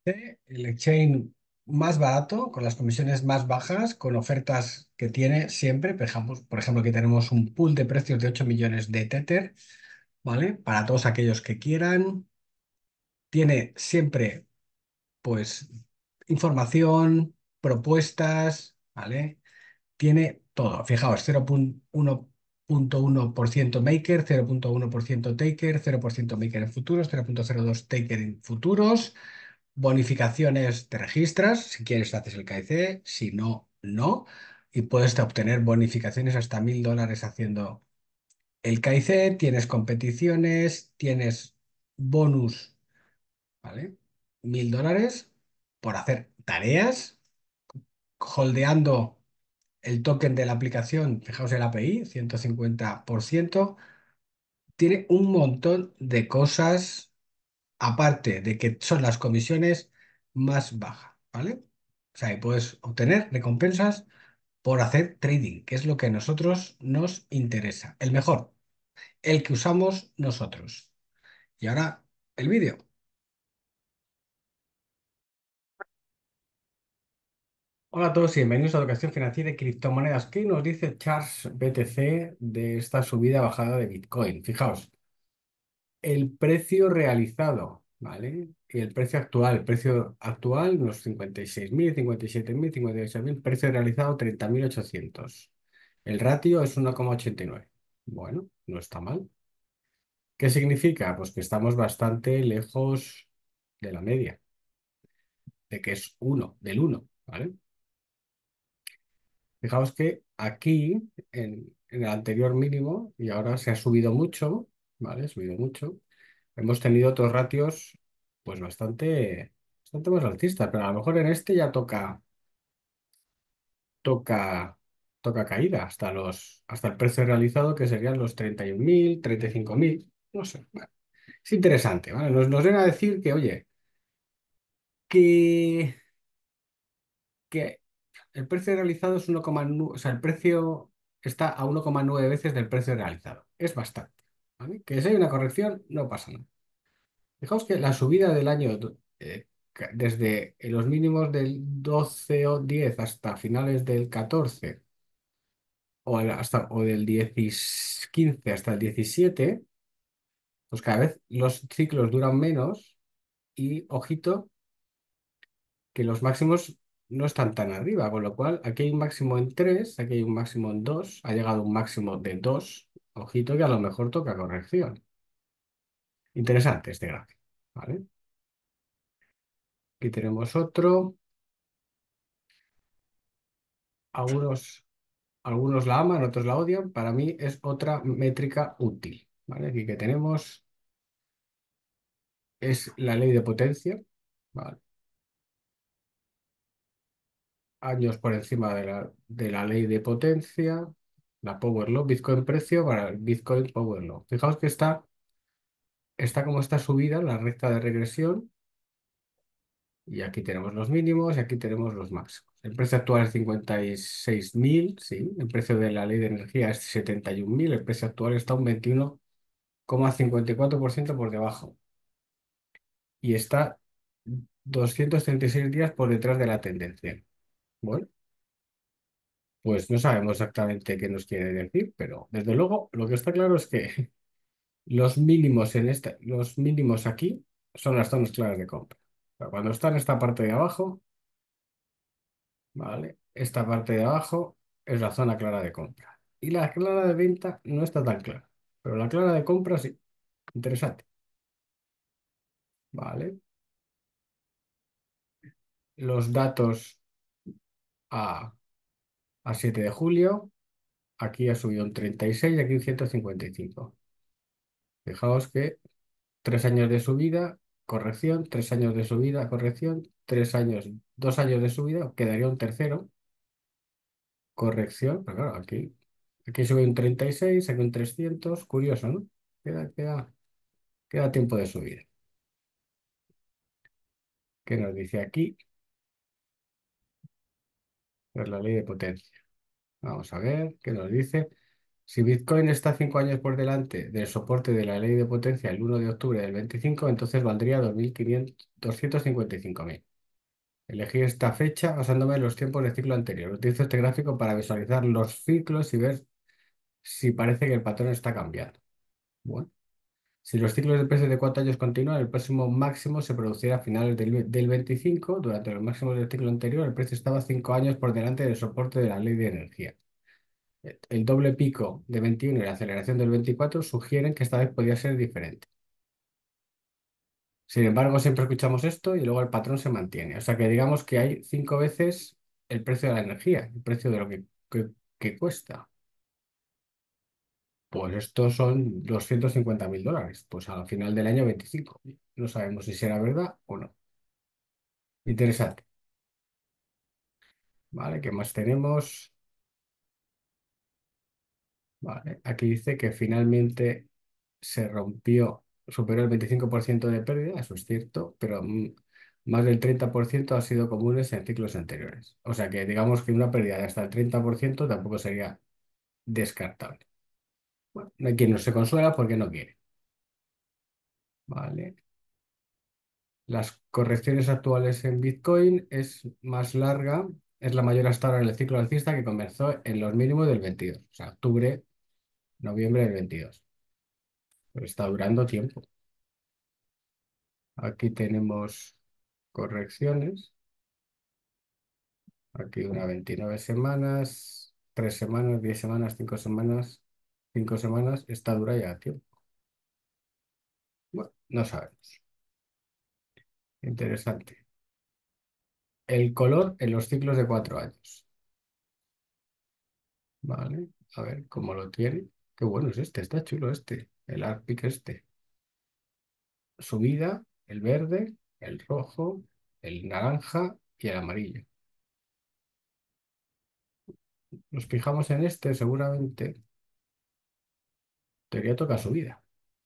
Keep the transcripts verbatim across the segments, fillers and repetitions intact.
El exchange más barato, con las comisiones más bajas, con ofertas que tiene siempre. Por ejemplo, por ejemplo, aquí tenemos un pool de precios de ocho millones de Tether, ¿vale? Para todos aquellos que quieran. Tiene siempre, pues, información, propuestas, ¿vale? Tiene todo. Fijaos, cero punto uno punto uno por ciento maker, cero punto uno por ciento taker, cero por ciento maker en futuros, cero punto cero dos taker en futuros. Bonificaciones te registras, si quieres haces el K I C, si no, no. Y puedes obtener bonificaciones hasta mil dólares haciendo el K I C. Tienes competiciones, tienes bonus, ¿vale? Mil dólares por hacer tareas, holdeando el token de la aplicación. Fijaos el A P I, ciento cincuenta por ciento. Tiene un montón de cosas aparte de que son las comisiones más bajas, ¿vale? O sea, y puedes obtener recompensas por hacer trading, que es lo que a nosotros nos interesa. El mejor, el que usamos nosotros. Y ahora, el vídeo. Hola a todos y bienvenidos a Educación Financiera y Criptomonedas. ¿Qué nos dice Charles B T C de esta subida bajada de Bitcoin? Fijaos, el precio realizado, ¿vale? Y el precio actual. El precio actual, unos cincuenta y seis mil, cincuenta y siete mil, cincuenta y ocho mil. Precio realizado, treinta mil ochocientos. El ratio es uno coma ochenta y nueve. Bueno, no está mal. ¿Qué significa? Pues que estamos bastante lejos de la media, de que es uno, del uno, ¿vale? Fijaos que aquí, en, en el anterior mínimo, y ahora se ha subido mucho, ¿vale? Ha subido mucho. Hemos tenido otros ratios, pues bastante, bastante más alcistas, pero a lo mejor en este ya toca, toca, toca caída hasta los, hasta el precio realizado, que serían los treinta y un mil, treinta y cinco mil, no sé. Bueno, es interesante, ¿vale? Nos, nos viene a decir que, oye, que, que el precio realizado es uno coma nueve, o sea, el precio está a uno coma nueve veces del precio realizado. Es bastante, ¿vale? Que si hay una corrección, no pasa nada. Fijaos que la subida del año, eh, ca- desde los mínimos del doce o diez hasta finales del catorce, o, el- hasta, o del diez, quince hasta el diecisiete, pues cada vez los ciclos duran menos y, ojito, que los máximos no están tan arriba, con lo cual aquí hay un máximo en tres, aquí hay un máximo en dos, ha llegado un máximo de dos, ojito que a lo mejor toca corrección. Interesante este gráfico, ¿vale? Aquí tenemos otro, algunos, algunos la aman, otros la odian, para mí es otra métrica útil, ¿vale? Aquí que tenemos es la ley de potencia, ¿vale? Años por encima de la, de la ley de potencia, la Power Law, Bitcoin precio para el Bitcoin Power Law. Fijaos que está está como está subida la recta de regresión y aquí tenemos los mínimos y aquí tenemos los máximos. El precio actual es cincuenta y seis mil, sí, el precio de la ley de energía es setenta y un mil, el precio actual está un veintiuno coma cincuenta y cuatro por ciento por debajo y está doscientos treinta y seis días por detrás de la tendencia. Bueno, pues no sabemos exactamente qué nos quiere decir, pero desde luego lo que está claro es que los mínimos en esta, los mínimos aquí son las zonas claras de compra. O sea, cuando está en esta parte de abajo, ¿vale? Esta parte de abajo es la zona clara de compra. Y la clara de venta no está tan clara. Pero la clara de compra sí. Interesante. ¿Vale? Los datos a, a siete de julio. Aquí ha subido un treinta y seis y aquí un ciento cincuenta y cinco. Fijaos que tres años de subida, corrección, tres años de subida, corrección, tres años, dos años de subida, quedaría un tercero, corrección. Pero claro, aquí, aquí sube un treinta y seis, aquí un trescientos. Curioso, ¿no? Queda, queda. Queda tiempo de subir. ¿Qué nos dice aquí? Pues la ley de potencia. Vamos a ver qué nos dice. Si Bitcoin está cinco años por delante del soporte de la ley de potencia el uno de octubre del veinticinco, entonces valdría dos mil quinientos doscientos cincuenta y cinco mil. Elegí esta fecha basándome en los tiempos del ciclo anterior. Utilizo este gráfico para visualizar los ciclos y ver si parece que el patrón está cambiando. Bueno, si los ciclos de precios de cuatro años continúan, el próximo máximo se producirá a finales del, del veinticinco. Durante los máximos del ciclo anterior, el precio estaba cinco años por delante del soporte de la ley de energía. El doble pico de veintiuno y la aceleración del veinticuatro sugieren que esta vez podría ser diferente. Sin embargo, siempre escuchamos esto y luego el patrón se mantiene. O sea que digamos que hay cinco veces el precio de la energía, el precio de lo que, que- que cuesta. Pues estos son doscientos cincuenta mil dólares, pues al final del año veinticinco. No sabemos si será verdad o no. Interesante. ¿Vale? ¿Qué más tenemos? Vale. Aquí dice que finalmente se rompió, superó el veinticinco por ciento de pérdida, eso es cierto, pero mm, más del treinta por ciento ha sido comunes en ciclos anteriores. O sea que digamos que una pérdida de hasta el treinta por ciento tampoco sería descartable. Bueno, no hay quien no se consuela porque no quiere. ¿Vale? Las correcciones actuales en Bitcoin es más larga, es la mayor hasta ahora en el ciclo alcista que comenzó en los mínimos del veintidós, o sea, octubre, noviembre del veintidós. Pero está durando tiempo. Aquí tenemos correcciones. Aquí una veintinueve semanas, tres semanas, diez semanas, cinco semanas, cinco semanas. Esta dura ya tiempo. Bueno, no sabemos. Interesante. El color en los ciclos de cuatro años. Vale, a ver cómo lo tiene. Qué bueno es este, está chulo este. El Arctic este. Subida, el verde, el rojo, el naranja y el amarillo. Nos fijamos en este, seguramente. Teoría toca subida.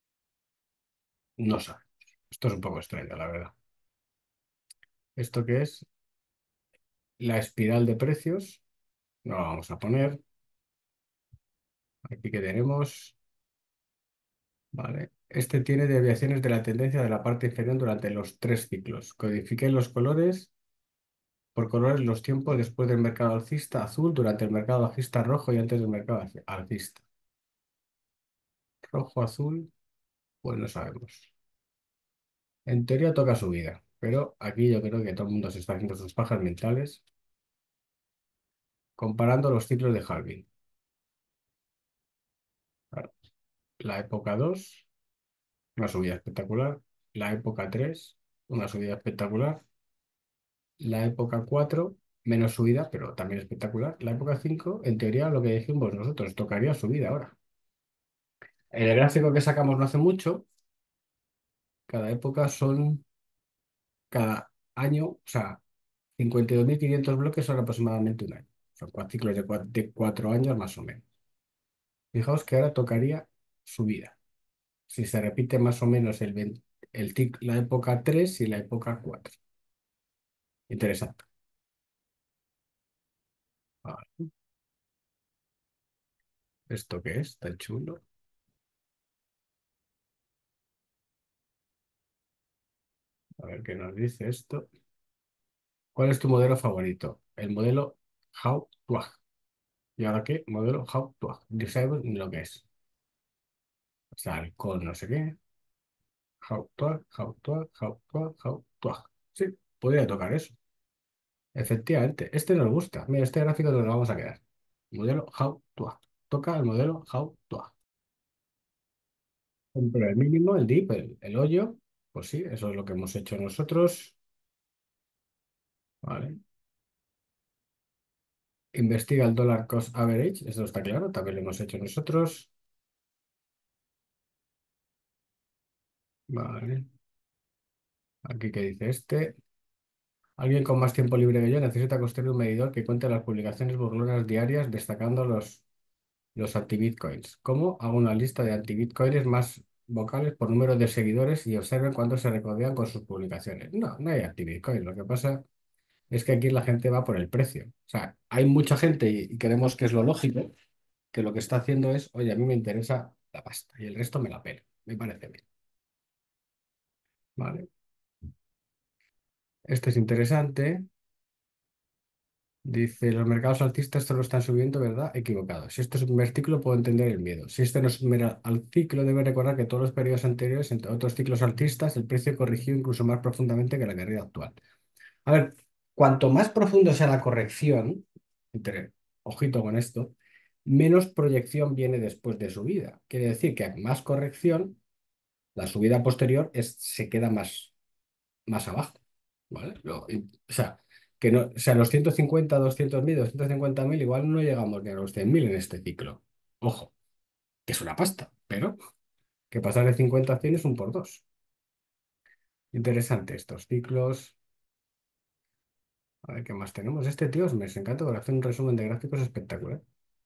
No sabe. Esto es un poco extraño, la verdad. ¿Esto qué es? La espiral de precios. No la vamos a poner. Aquí que tenemos. Vale. Este tiene desviaciones de la tendencia de la parte inferior durante los tres ciclos. Codifiquen los colores. Por colores los tiempos después del mercado alcista azul, durante el mercado bajista rojo y antes del mercado alci- alcista. Rojo, azul, pues no sabemos. En teoría toca subida, pero aquí yo creo que todo el mundo se está haciendo sus pajas mentales comparando los ciclos de halving. Claro, la época dos, una subida espectacular. La época tres, una subida espectacular. La época cuatro, menos subida, pero también espectacular. La época cinco, en teoría, lo que dijimos nosotros, tocaría subida ahora. En el gráfico que sacamos no hace mucho, cada época son, cada año, o sea, cincuenta y dos mil quinientos bloques son aproximadamente un año. Son cuatro ciclos de cuatro, de cuatro años más o menos. Fijaos que ahora tocaría subida. Si se repite más o menos el, veinte el tic- la época tres y la época cuatro. Interesante. Ah, ¿esto qué es? Tan chulo. A ver qué nos dice esto. ¿Cuál es tu modelo favorito? El modelo How Tuag. ¿Y ahora qué? Modelo How Tuag. No sabemos ni lo que es. O sea, el con no sé qué. How Tuag, How Tuag, How Tuag, How Tuag. Sí, podría tocar eso. Efectivamente, este nos gusta. Mira, este gráfico nos lo vamos a quedar. Modelo How Tuag. Toca el modelo How Tuag. Pero el mínimo, el dip, el, el hoyo, pues sí, eso es lo que hemos hecho nosotros. Vale. Investiga el dollar cost average, eso está claro, también lo hemos hecho nosotros. Vale. Aquí que dice este. Alguien con más tiempo libre que yo necesita construir un medidor que cuente las publicaciones burlonas diarias destacando los, los anti-bitcoins. ¿Cómo? Hago una lista de anti-bitcoins más vocales por número de seguidores y observen cuánto se recordean con sus publicaciones. No, no hay anti-bitcoin. Lo que pasa es que aquí la gente va por el precio. O sea, hay mucha gente y, y creemos que es lo lógico, que lo que está haciendo es, oye, a mí me interesa la pasta y el resto me la pela. Me parece bien. ¿Vale? Este es interesante. Dice, los mercados alcistas solo están subiendo, ¿verdad? Equivocado. Si esto es un mero ciclo, puedo entender el miedo. Si este no es un mero al ciclo, debe recordar que todos los periodos anteriores, entre otros ciclos alcistas, el precio corrigió incluso más profundamente que la caída actual. A ver, cuanto más profundo sea la corrección, entre, ojito con esto, menos proyección viene después de subida. Quiere decir que a más corrección, la subida posterior es, se queda más, más abajo. ¿Vale? Lo- y- o sea, que no, o sea, los ciento cincuenta, doscientos mil, doscientos cincuenta mil, igual no llegamos ni a los cien mil en este ciclo. Ojo, que es una pasta, pero que pasar de cincuenta a cien es un por dos. Interesante estos ciclos. A ver qué más tenemos. Este tío me encanta porque hace un resumen de gráficos espectacular.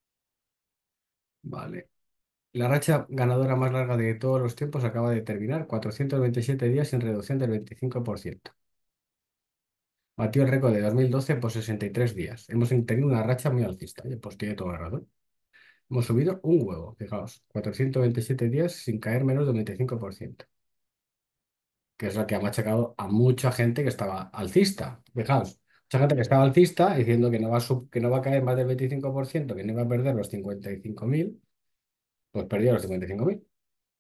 Vale. La racha ganadora más larga de todos los tiempos acaba de terminar, cuatrocientos veintisiete días sin reducción del veinticinco por ciento. Batió el récord de dos mil doce por sesenta y tres días. Hemos tenido una racha muy alcista. Oye, pues tiene toda la razón. Hemos subido un huevo, fijaos, cuatrocientos veintisiete días sin caer menos del veinticinco por ciento, que es lo que ha machacado a mucha gente que estaba alcista. Fijaos, mucha gente que estaba alcista diciendo que no va a, sub- que no va a caer más del veinticinco por ciento, que no iba a perder los cincuenta y cinco mil, pues perdió los cincuenta y cinco mil.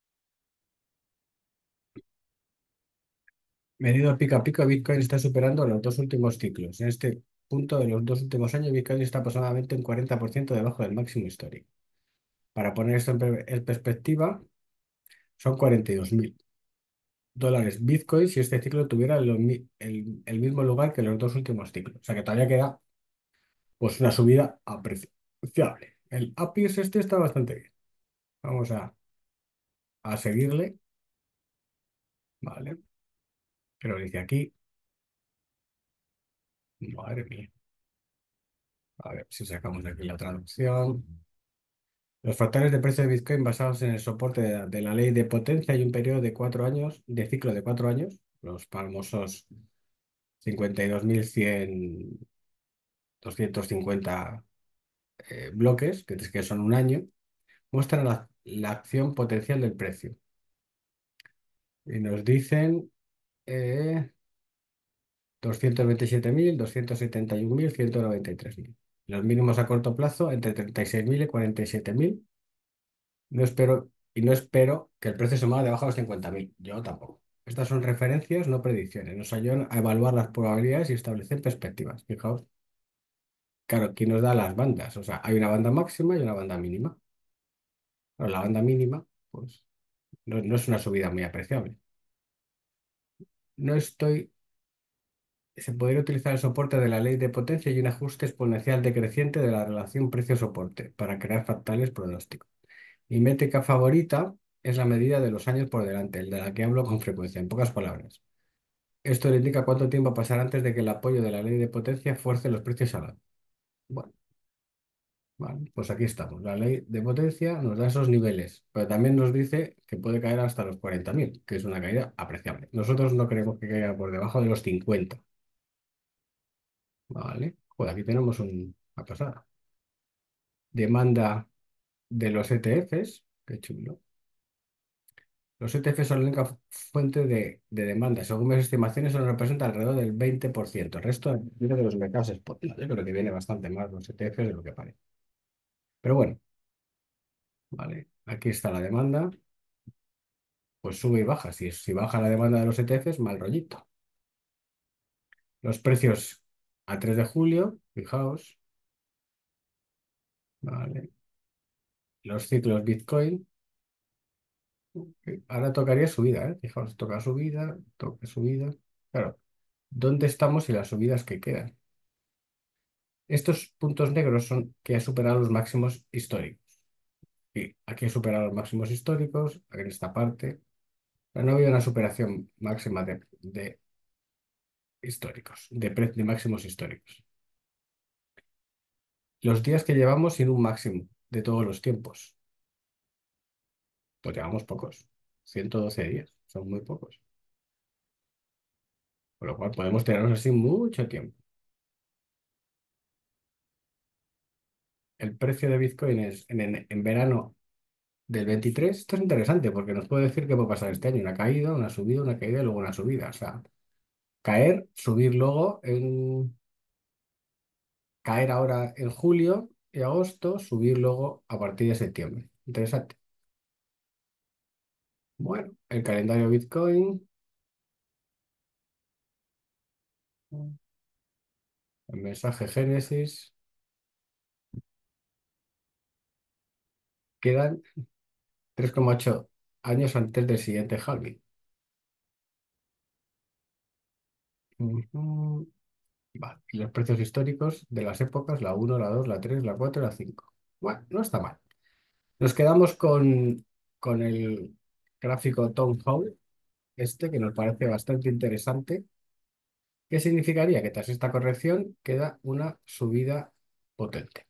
Medido pico a pico, Bitcoin está superando los dos últimos ciclos. En este punto de los dos últimos años, Bitcoin está aproximadamente un cuarenta por ciento debajo del máximo histórico. Para poner esto en, per- en perspectiva, son cuarenta y dos mil dólares Bitcoin si este ciclo tuviera lo mi- el, el mismo lugar que los dos últimos ciclos. O sea que todavía queda pues una subida apreciable. El A P I S este está bastante bien. Vamos a, a seguirle. Vale. Pero dice aquí, madre mía. A ver si sacamos de aquí la traducción. Los factores de precio de Bitcoin basados en el soporte de la, de la ley de potencia y un periodo de cuatro años, de ciclo de cuatro años, los famosos cincuenta y dos mil cien, doscientos cincuenta eh, bloques, que, que son un año, muestran la, la acción potencial del precio. Y nos dicen eh, doscientos veintisiete mil, doscientos setenta y un mil, ciento noventa y tres mil. Los mínimos a corto plazo entre treinta y seis mil y cuarenta y siete mil. No espero, y no espero que el precio se mueva debajo de los cincuenta mil. Yo tampoco. Estas son referencias, no predicciones. Nos ayudan a evaluar las probabilidades y establecer perspectivas. Fijaos, claro, ¿quién nos da las bandas? O sea, hay una banda máxima y una banda mínima. Pero la banda mínima, pues, no, no es una subida muy apreciable. No estoy. Se podría utilizar el soporte de la ley de potencia y un ajuste exponencial decreciente de la relación precio-soporte para crear factores pronósticos. Mi métrica favorita es la medida de los años por delante, el de la que hablo con frecuencia, en pocas palabras. Esto le indica cuánto tiempo pasará antes de que el apoyo de la ley de potencia fuerce los precios al alza. Bueno, vale, pues aquí estamos. La ley de potencia nos da esos niveles, pero también nos dice que puede caer hasta los cuarenta mil, que es una caída apreciable. Nosotros no queremos que caiga por debajo de los cincuenta. Vale, joder, aquí tenemos un- una pasada. Demanda de los E T Fs, qué chulo. Los E T Fs son la única fuente de, de demanda. Según mis estimaciones, solo representa alrededor del veinte por ciento. El resto viene de los mercados spot. No, yo creo que viene bastante más los E T Fs de lo que parece. Pero bueno, vale. Aquí está la demanda. Pues sube y baja. Si, si baja la demanda de los E T Fs, mal rollito. Los precios a tres de julio, fijaos. Vale. Los ciclos Bitcoin. Ahora tocaría subida, ¿eh? Fijaos, toca subida, toca subida. Claro, ¿dónde estamos y las subidas que quedan? Estos puntos negros son que ha superado los máximos históricos. Y aquí ha superado los máximos históricos, en esta parte. Pero no había una superación máxima de, de históricos, de, pre- de máximos históricos. Los días que llevamos sin un máximo de todos los tiempos, pues llevamos pocos. Ciento doce días, son muy pocos. Con lo cual podemos tenerlos así mucho tiempo. el precio de Bitcoin es en, en- en verano del veintitrés. Esto es interesante porque nos puede decir qué puede pasar este año. Una caída, una subida, una caída y luego una subida. O sea, caer, subir luego en... Caer ahora en julio y agosto, subir luego a partir de septiembre. Interesante. Bueno, el calendario Bitcoin, el mensaje Génesis, quedan tres coma ocho años antes del siguiente halving. Ujú. Vale. Y los precios históricos de las épocas, la uno, la dos, la tres, la cuatro, y la cinco. Bueno, no está mal. Nos quedamos con, con el gráfico Tom Hall, este que nos parece bastante interesante. ¿Qué significaría? Que tras esta corrección queda una subida potente.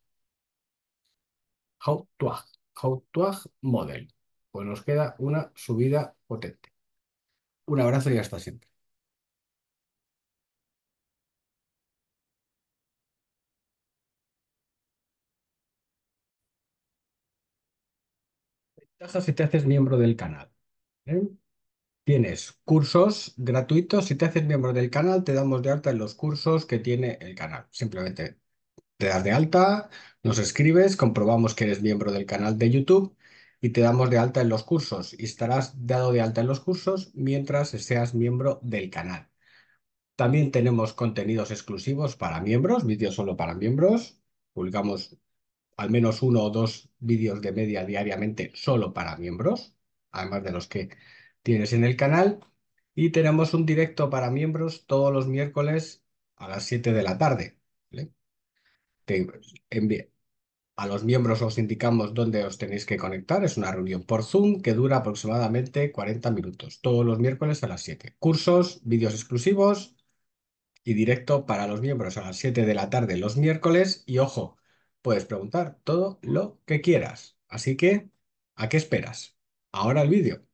Houtuag, Houtuag Model. Pues nos queda una subida potente. Un abrazo y hasta siempre. Ventajas si te haces miembro del canal. ¿Eh? Tienes cursos gratuitos. Si te haces miembro del canal, te damos de alta en los cursos que tiene el canal. Simplemente te das de alta, nos escribes, comprobamos que eres miembro del canal de YouTube y te damos de alta en los cursos. Y estarás dado de alta en los cursos mientras seas miembro del canal. También tenemos contenidos exclusivos para miembros, vídeos solo para miembros. Publicamos al menos uno o dos vídeos de media diariamente solo para miembros, además de los que tienes en el canal. Y tenemos un directo para miembros todos los miércoles a las siete de la tarde. ¿Vale? Te envi- a los miembros os indicamos dónde os tenéis que conectar. Es una reunión por Zoom que dura aproximadamente cuarenta minutos, todos los miércoles a las siete. Cursos, vídeos exclusivos y directo para los miembros a las siete de la tarde los miércoles. Y ojo, puedes preguntar todo lo que quieras. Así que, ¿a qué esperas? Ahora el vídeo.